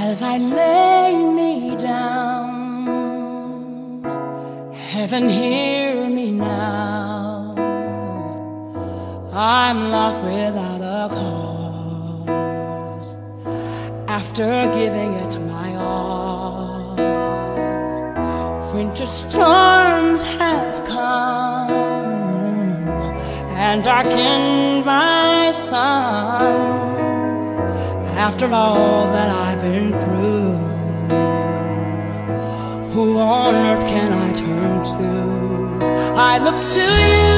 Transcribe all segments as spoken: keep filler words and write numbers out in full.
as I lay me down. Heaven, hear me now. I'm lost without a cause after giving it my all. Winter storms have come and darkened my sun. After all that I've been through, who on earth can I turn to? I look to you,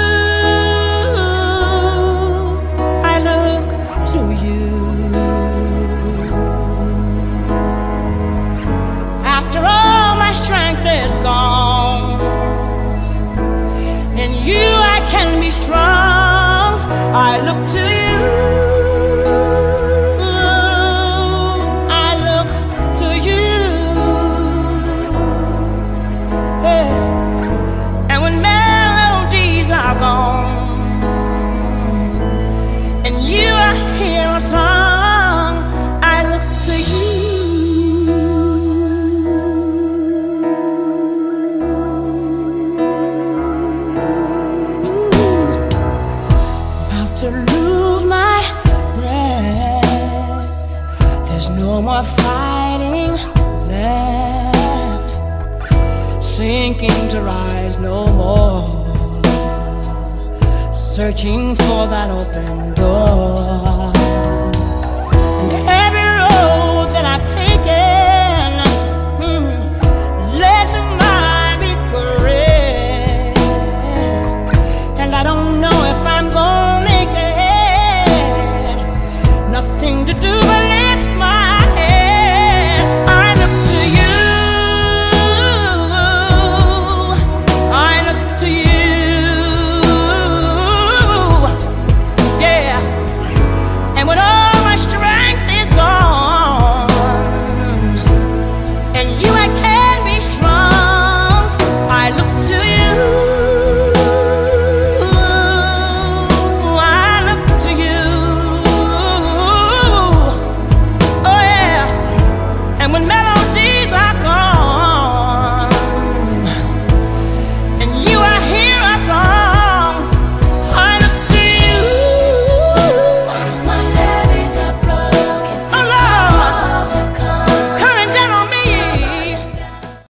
I look to you. After all my strength is gone, in you I can be strong. I look to you, and you I hear a song. I look to you. About to lose my breath, there's no more fighting left, sinking to rise no more, searching for that open door.